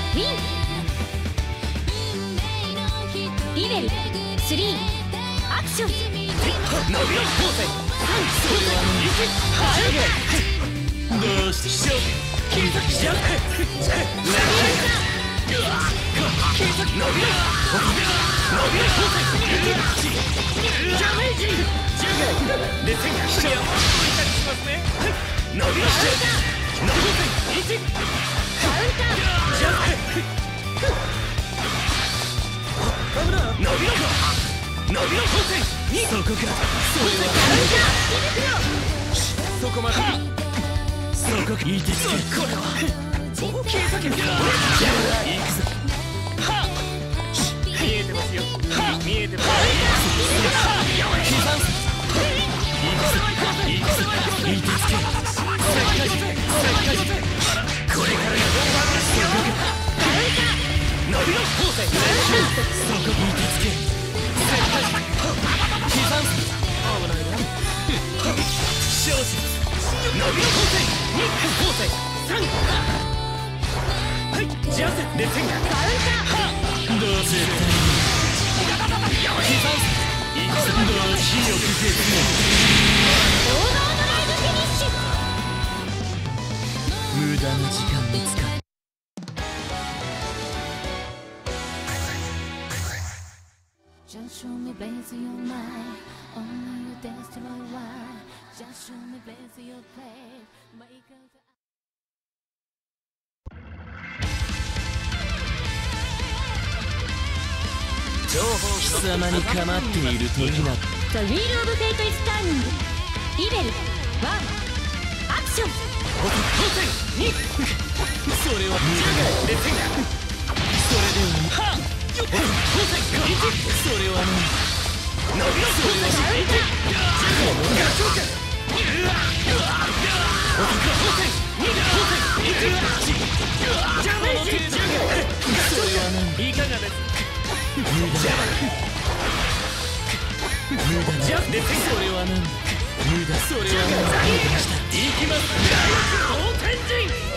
ウィン。リベル3アクション。 伸びろ後世。どうしてしよう。継続しよう。伸びろ後世。ダメージ。レセンが来ちゃう。伸びろ後世。1 カウンター。 ジャンプ。伸びろ後世。そこか。そこまで。そこか。いいですね。これは継続。行くぞ。見えてますよ。見えてます。これからが本番ですよ。伸びろ後世。そこに手つけ。刻む。危ないな。少々。伸びろ後世。2後世。3。はい。ジャズレセンガ。どうせ。刻む。いくぞ。どう火をくける。 王道のライブフィニッシュ。 無駄な時間に使う。 Just show me blaze your mind, only you destroy why. Just show me blaze your play, make us. 情報貴様に構っている時など。 The Wheel of Fate is turning. リベル1アクション。 2。それはレセンガ。それではそれはね。伸びろそれはね。いかがです。無駄だ。それはね。無駄。それはね。いきます。大天神。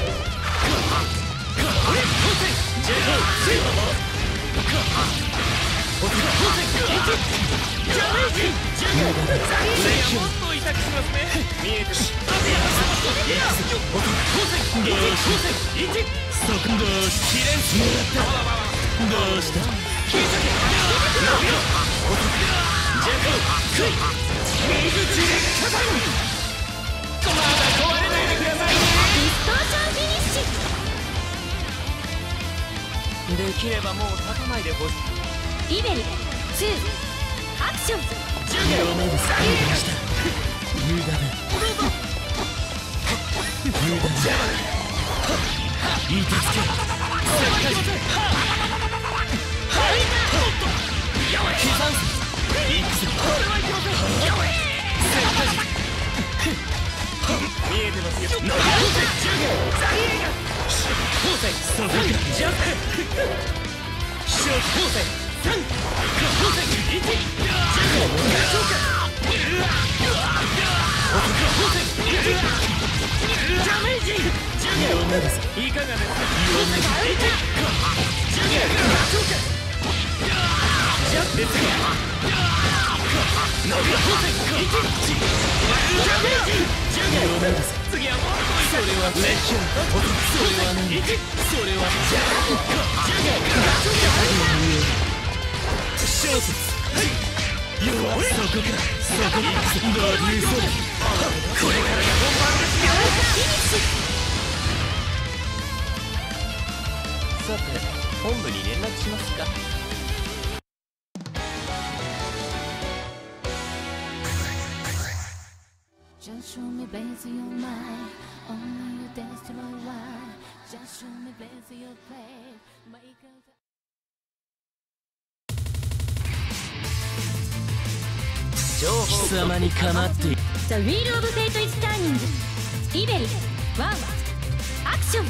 できればもう立たないでほしい。 リベル2アクション。 両目で叫びました。無駄だ。無駄だ。いい手つけ。見えてますよ。後世、そこか。ジャンプ。飛翔後世。3。後世。1。ジャンプ。ダメージ。いかがですか。ジャンプ。伸びろ後世。1。ダメージ。次はもうそれはレッション。それはね。それは小説。弱そこか。そこにどういうそうだ。これからが本番ですよ。さて本部に連絡しますか。 Just show me blaze your mind, only you destroy why. Just show me blaze your play, make us. 貴様に構っている。 The Wheel of Fate is turning. リベル1アクション。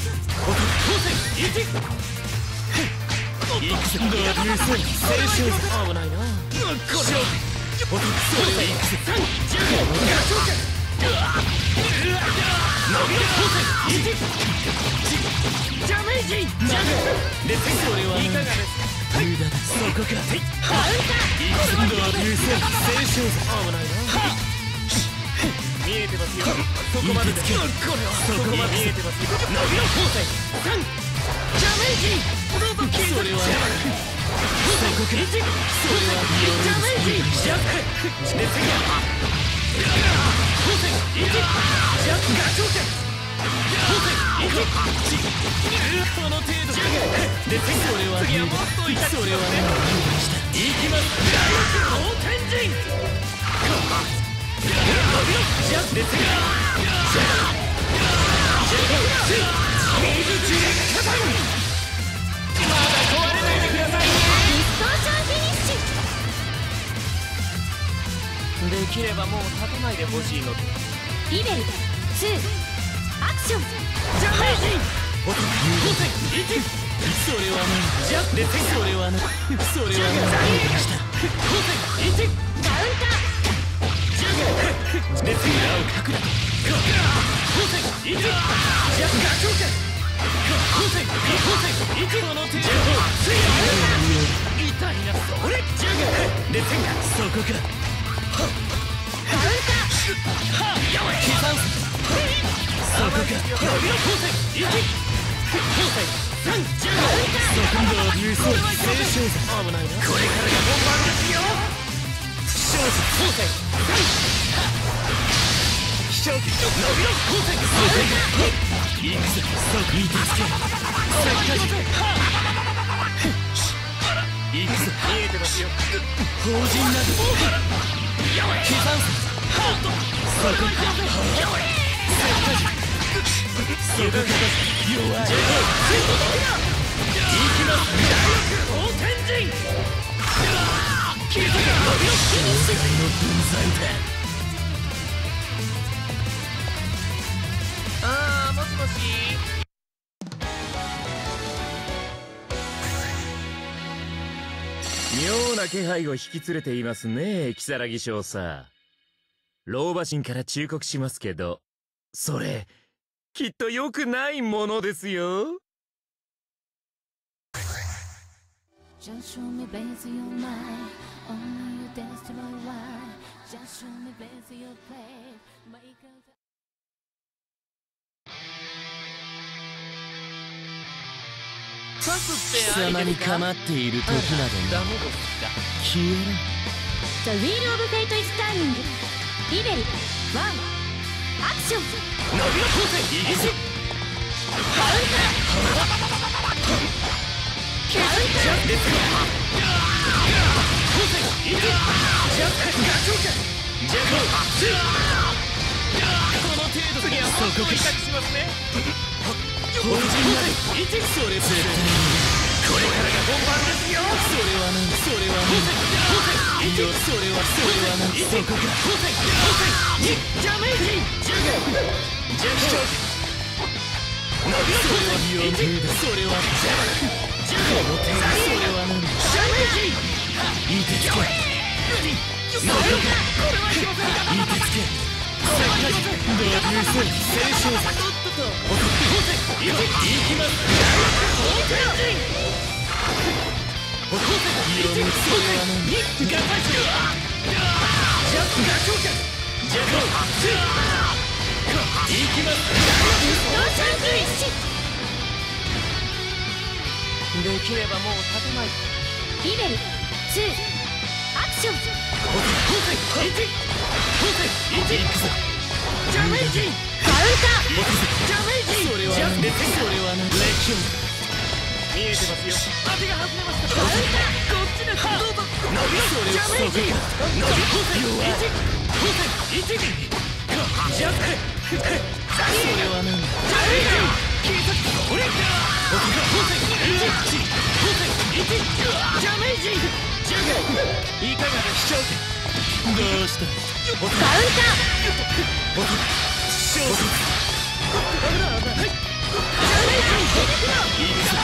いくぞ。どういうそう。青春。危ないな。これ。ダメージ。 でそれはいかがですか。無駄だ。そこか。カウンター。今度は流星青少座。危ないな。見えてますよ。そこまでです。これはそこまで見えてますよ。伸びろ放線。3ジャメージ。どうぞ聞いて。それはそこか。それはジャメージ。ジャックでせが放線1ジャックガチョウ剣放線1この程度でせが次はもっと痛くそれはねいきます大天神ジャックでせがジャック水中火山まだ壊れないでくださいね。ディストーションフィニッシュできればもう立たないでほしいので。 リベル2アクション。 ジャメージ放線1それはねジャッでそれはねそれはね放線1 カウンターで裏をかくな放線1ジャッガチョウ剣放線1この程度痛いなそれジャガでせんがそこかカウンターやばい刻んそこか伸びろ放線1放線3ジャガ今度は流星青少座。危ないな。これからが本番ですよ。少女放線飛翔機伸びろ放線いくぞそこに助け石化いくぞ見えてますよ。法人など刻んそこか石化そこか弱いいきます大天神消えたか障害の分際だ。もしもし妙な気配を引き連れていますね、如月少佐。老婆神から忠告しますけど、それきっと良くないものですよ。 Just show me blaze your mind, only you destroy why. Just show me blaze your play, make us. 貴様に構っている時まで消える。 The Wheel of Fate is turning. リベル1アクション。 伸びろ放線イギスカウンタージャックですよ放線1ジャックガチョウ剣ジャックこの程度次はもっと痛くしますね。本陣なり1それ絶対これからが本番ですよ。それは何それは何いやそれは何そこか放線2ジャメージジャガジャック伸びろ放線1それはジャガこの程度それは何ジャメージいい手つけそれかこれは広がり方いい手つけせっかくドラビューセル青少座いきます大天神放線1それは何2ガタイスジャックガチョウ剣ジャックいきます大天神できればもう立てない。 リベル2アクション。 放線1放線1いくぞジャメージカウンタージャメージそれは何それは何レキュン見えてますよ。当てが外れました。こっちですどうぞ伸びろジャメージ伸び放線1放線1ジャックそれは何ジャメージ消えたこれ放線1放線1ジャメージジャガいかがでしょうか。どうしたカウンター少女ジャメージいいです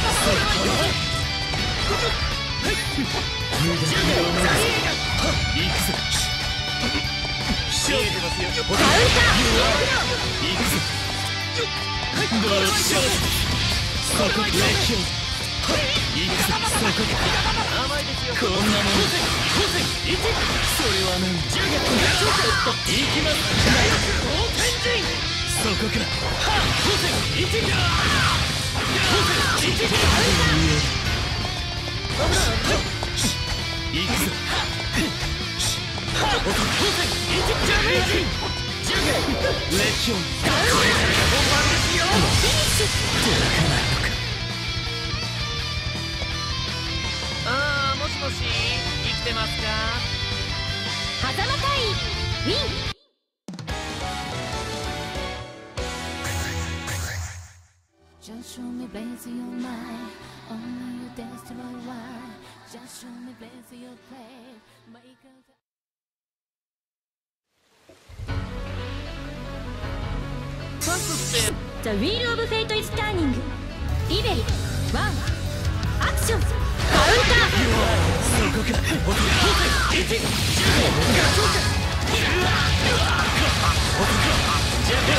無駄にいくぞ勝負ますよ。 カウンターいくぞどうしようそこレキュン甘いですよ。こんなもの1それは何10月いきます大天神そこから光線1光線1いくぞ光線1ジャメージ10レキオンこれからが本番ですよ。フィニッシュ届かないのか。もしもし、生きてますか？ 狭間隊員ウィン。 Just show me blaze of your mind, only you destroy why. Just show me blaze of your play, make us. パスって。 The Wheel of Fate is turning. リベル1アクションカウンター。 そこか。1、10、ガチョウか。じゃあ、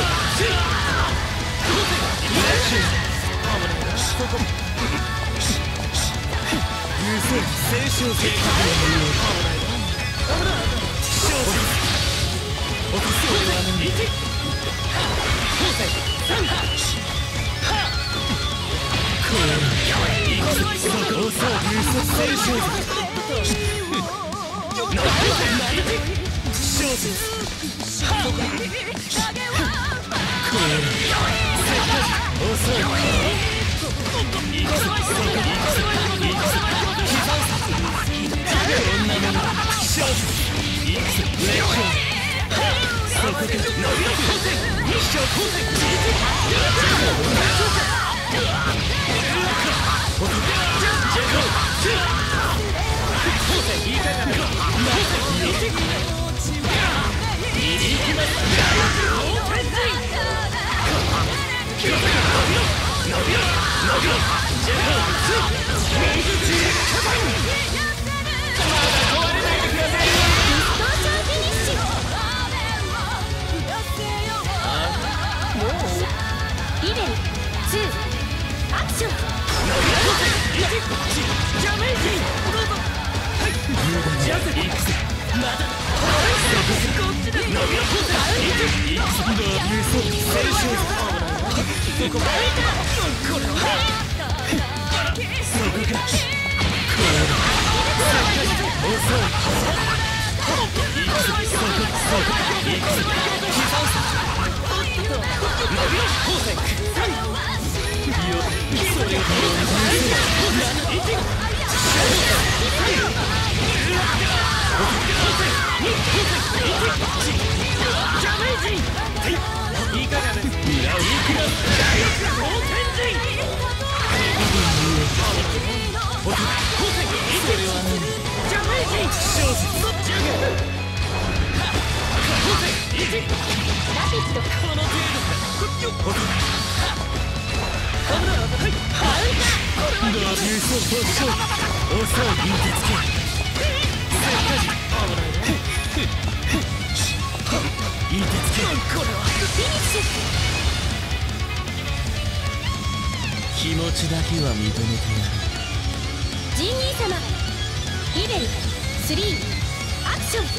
リベル2アクション。 気持ちだけは認めてやる。 ジンニー様リベル3アクション。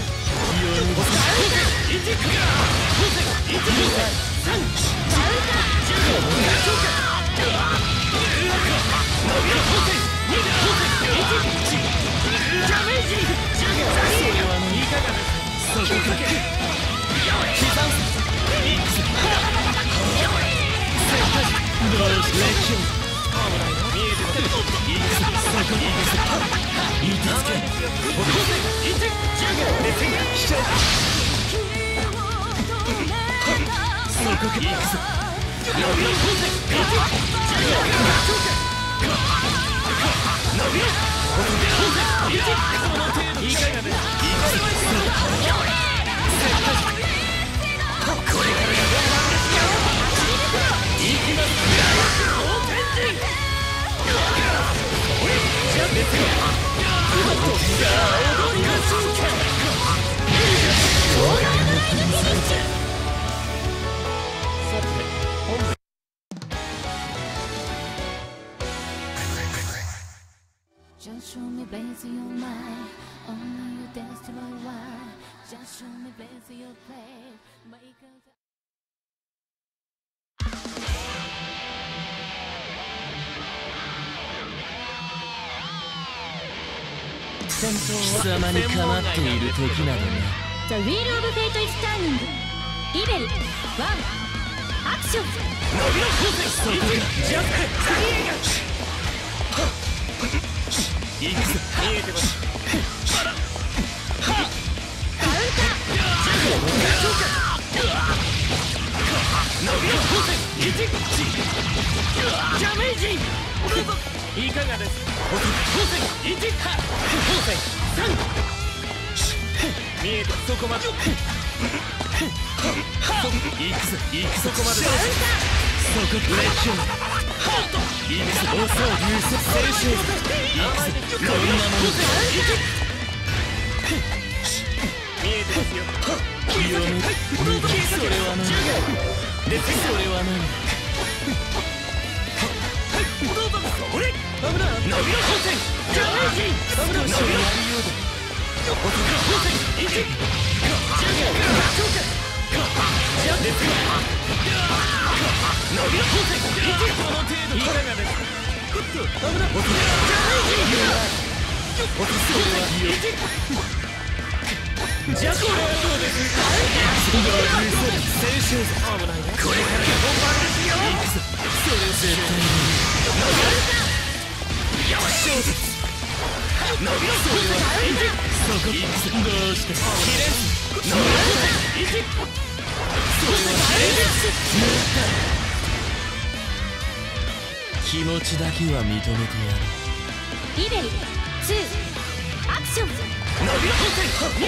Just show me blaze in your mind, only you destroy why. Just show me blaze in your play, make us. 貴様に構っている時などね。 The Wheel of Fate is turning. リベル1アクション。 伸びろ光線そこがジャンプ大映画いくぞ見えてますあらはっカウンタ伸びろ光線1ジャメージどうぞいかがです光線1光線3見えてそこまで行くぞそこまでそこブレイキンいいです大騒ぎ優勢青春こんなもの見えてますよ清めそれは何それは何どうぞそれ危ない伸びろ光線ジャメージ危ない伸びろやりようだ光線1気持ちだけは認めてやるリベル2アクション。 伸びろ光線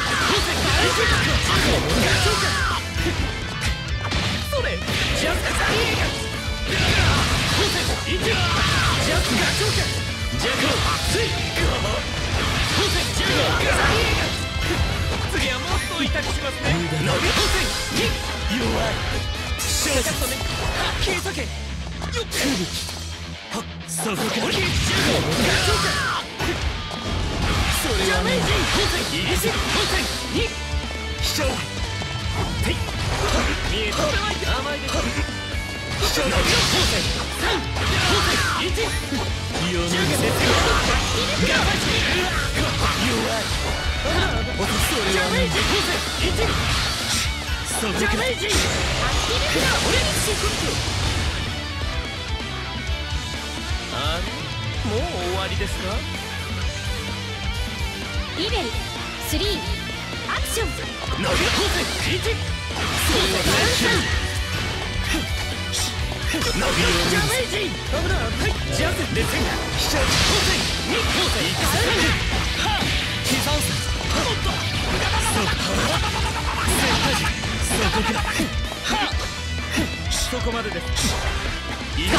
それジャンプ大映画光線1ジャンプガチョウカジャンプスイ光線ジャンプ大映画次はもっと痛くしますね伸びろ光線2弱いショーカットね切り裂けよっそこからジャンプガチョウカそれはねイギリス光線2飛翔はい見えた甘いです飛翔の光線3光線1弱ですよ弱いそれはねそこからジャメージアクティブフロー俺にシフトあれもう終わりですかリベル3アクション。 伸びろ光線1それは伸びろジャメージ危ないはいジャズでせんが飛翔光線2光線1はっ刻んすおっとそこからはっそこまでですカウンタ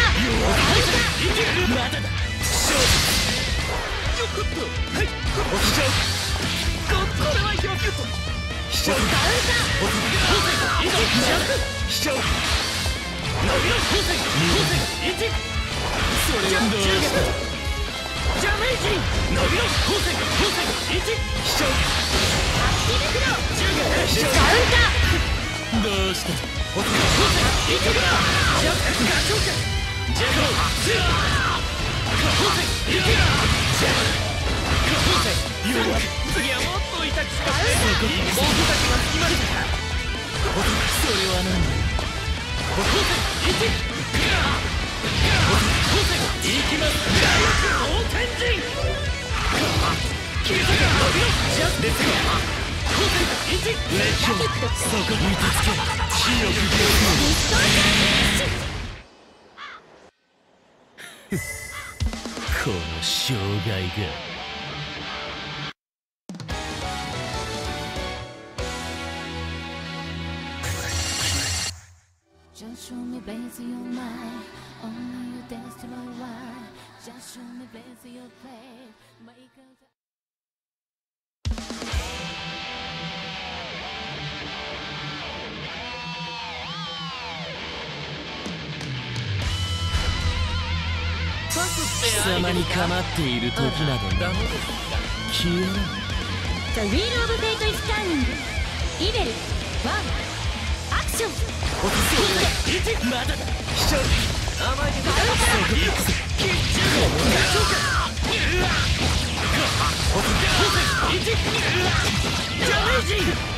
ーまだだ勝負よくっとはいお飛翔これはいきますよ飛翔カウンター光線1ジャンプ飛翔伸びろ光線1それはどうしたジャメージ伸びろ光線1飛翔アクティブフロー飛翔カウンターどうした光線1ジャンプガチョウカジャンプ光線1ジャンプ光線弱い次はもっと痛くしますね大きさが決まりましたそれは何だ光線1光線いきます大天神切り裂け伸びろジャンプですよ光線1熱狂そこに手つけ強くこの障害が Just show me blaze in your mind, only you destroy why. Just show me blaze in your play, make us. ファースト貴様に構っている時などな消えろ。 The Wheel of Fate is turning. イベル1アクション。 まだだ。勝利。甘いけどダメージ。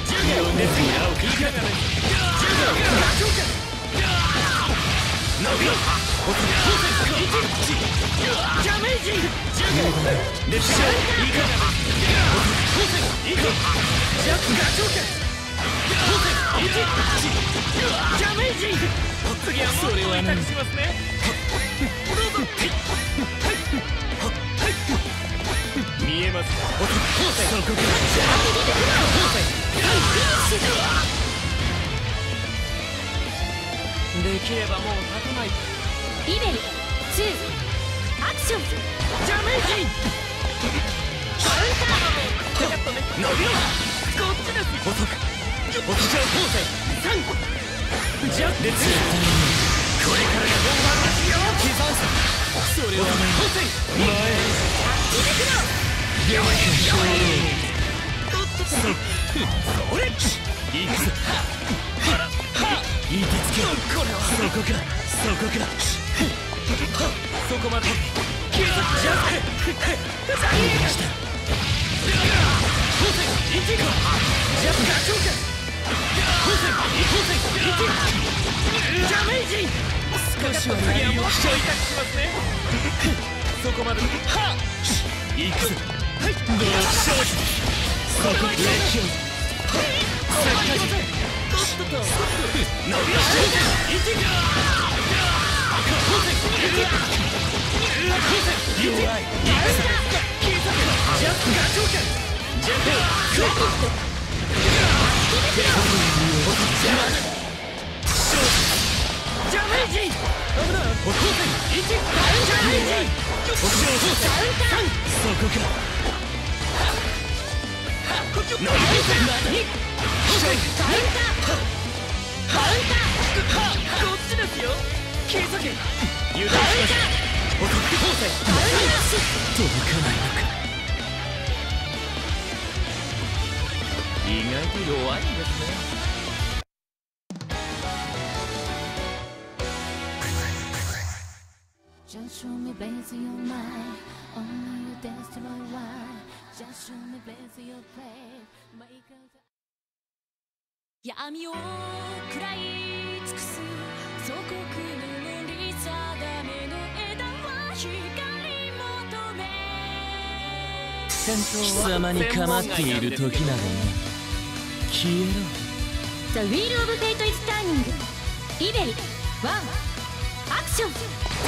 それは何だ。見えますか。できればもう立たない。 イベル2アクション。 ダメージ。カウンター。伸びろ。こっちです。補足。沖上構成3。じゃあ列。これからが本番ですよ。刻んさ。それはね。前。それ。行くぞ。行きつけ。そこか。そこまで。警察じゃなくて。ダメージ。少しは次はもう一痛くしますね。そこまで。行くぞ。どうしよう。そこで決め。意外と弱いんですね。 Just show me blaze your mind. Only you destroy why. Just show me blaze your play. Make us. 闇を食らい尽くす祖国の森定めの枝は光求め。 貴様に構っている時などな消えろ。 The Wheel of Fate is turning. イベル1アクション。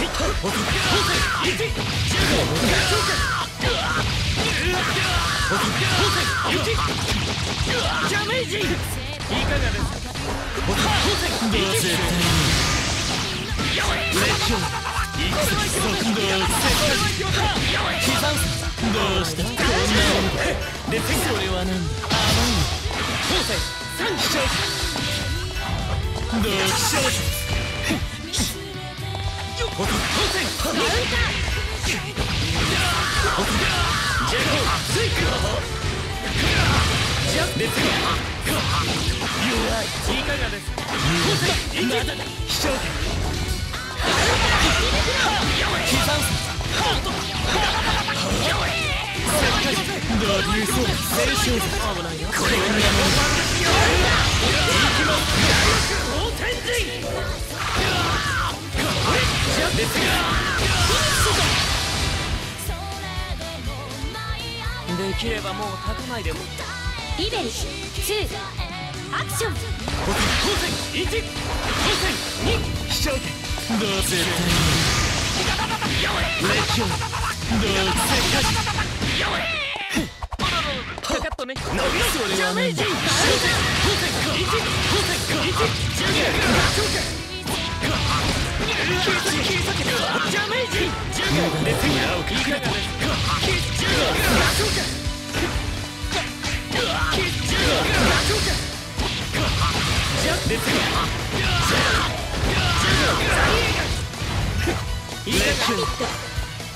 ダメージ。いかがですか。どうした。こんなでそれはなんだ。甘い。どうしよう。いかがですか。できればもう立たないでも。 イベル2アクション。 どうせかかっとね。それはね。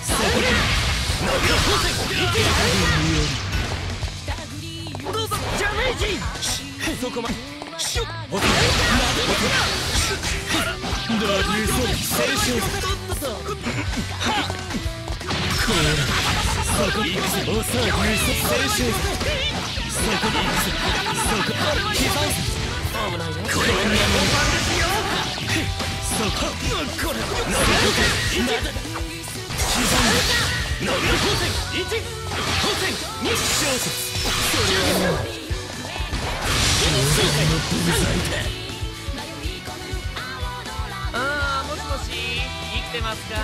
どうぞジャメージ。そこまでシュッお手だ流走青春そこに行くぜおさ流走青春そこに行くぜそこ刻む危ないねこんなもんそここれ伸びる光線1光線2小節それはもうああもしもし生きてますか。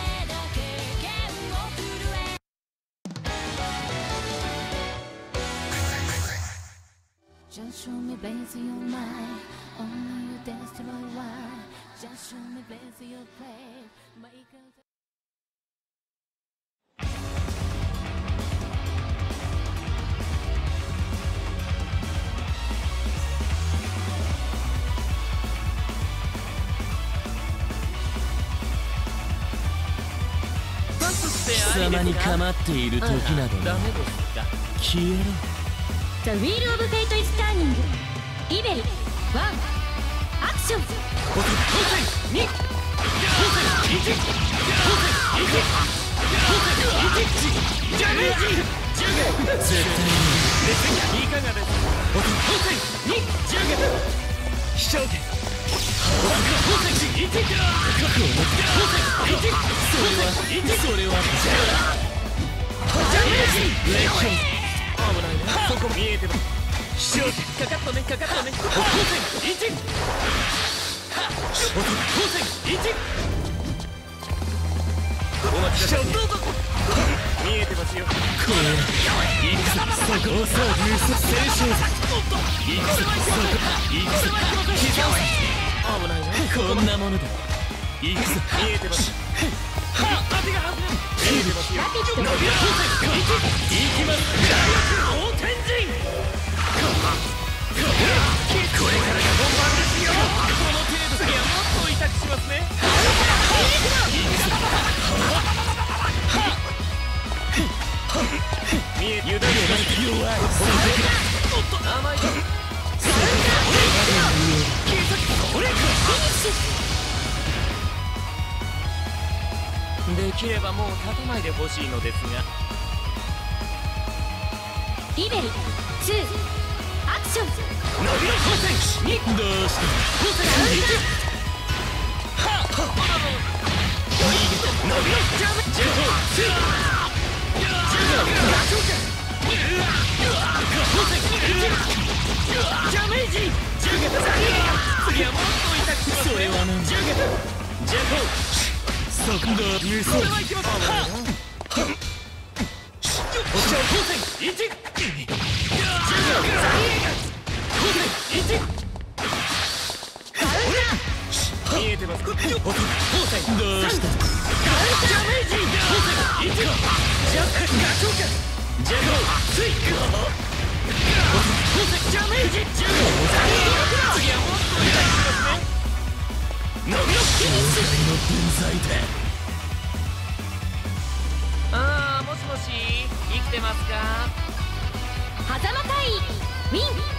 Just show me blaze your mind, only you destroy why. Just show me blaze your play, make us. 貴様に構っている時などダメですか。消えろ。 The Wheel of Fate is turning. リベル1アクション。 それは危ないね。そこ見えてる。かかったねかかったね。光線1お待ちください。どうぞ見えてますよ。これいくぞそこをさあ流出青春いくぞそこいくぞ刻む危ないね。こんなものだいくぞ見えてます。当てが外れる見えてますよ。伸びる光線いきます大天神。これからが本番ですよ。この程度にはもっと痛くしますね。見え油断が弱い。おっと甘い。できればもう立たないでほしいのですが。 リベル2アクション。 伸びろ光線2どうして光線1はっ伸びろジャメジェホ2ジャメージ次はもっと痛くしますね。それは何ジェホそこが無双これはいきます。光線1見えてます。どうしたジャメージジャメージああもしもし生きてますか。 狭間隊ウィン。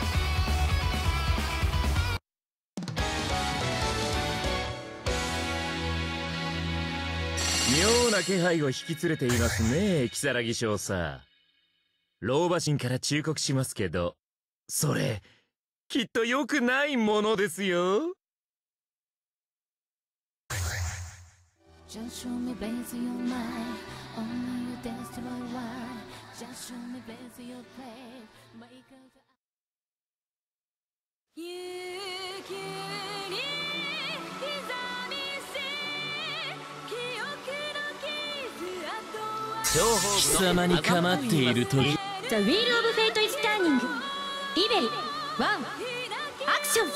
妙な気配を引き連れていますね、如月少佐。老婆心から忠告しますけど、それきっと良くないものですよ。 Just show me blaze your mind, only you destroy why. Just show me blaze your play, make us. 勇気に刻みせ記憶の傷跡は貴様に構っている時 The Wheel of Fate is turning. リベル1アクション。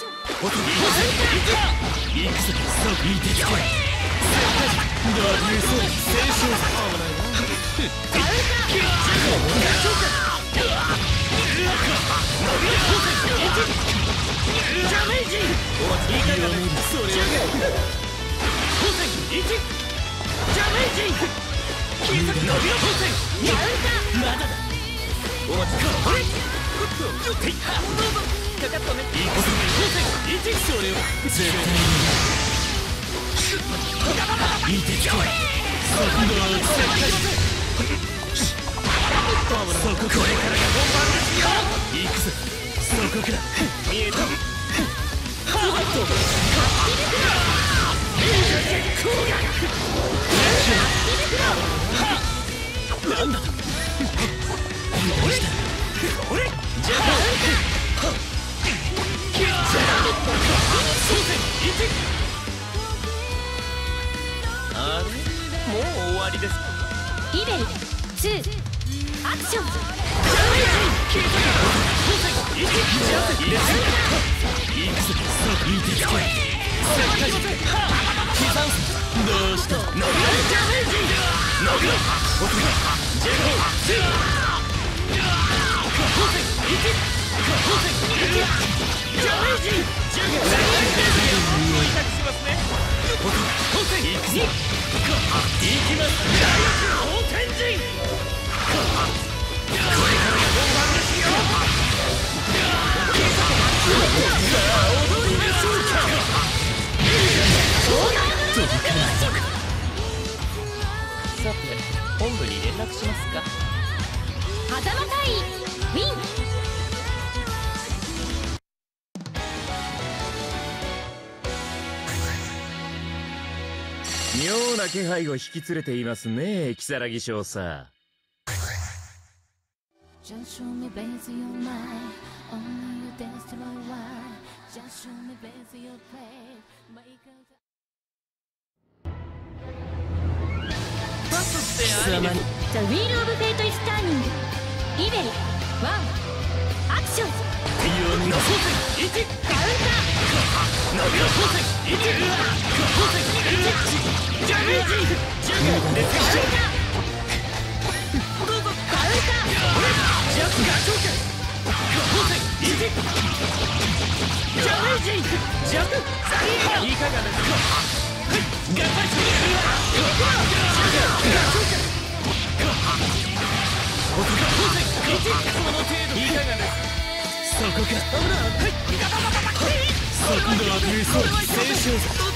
いくぞそう見てつけどういうそう青春ダメージお待ちいかがです。それは光線1ダメージ刻まだだ。お待ちか。これていはどうぞ。かかったね。いいことに当選1それを絶対にいてきてそここれからが本番ですよ。行くぞ。そこから見えた。なんだと。俺じゃあれもう終わりですか。 リベル2アクション。 どうした。さて本部に連絡しますか。 狭間隊員ウィン。 妙な気配を引き連れていますね、如月少佐。 Just show me blaze your mind, only you destroy why. Just show me blaze your play, make us. 貴様に The Wheel of Fate is turning. リベル1アクション。 カウンター。そこか。今度は優勝青春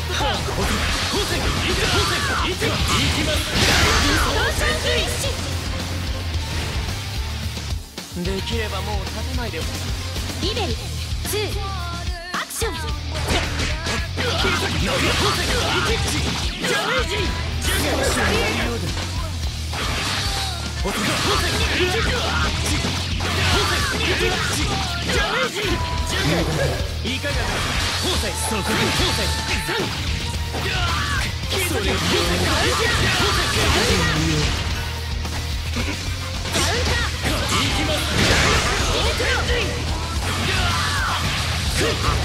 できればもう立てないでよ。 リベル2アクション。 いかがだ。そこにそれを行きます。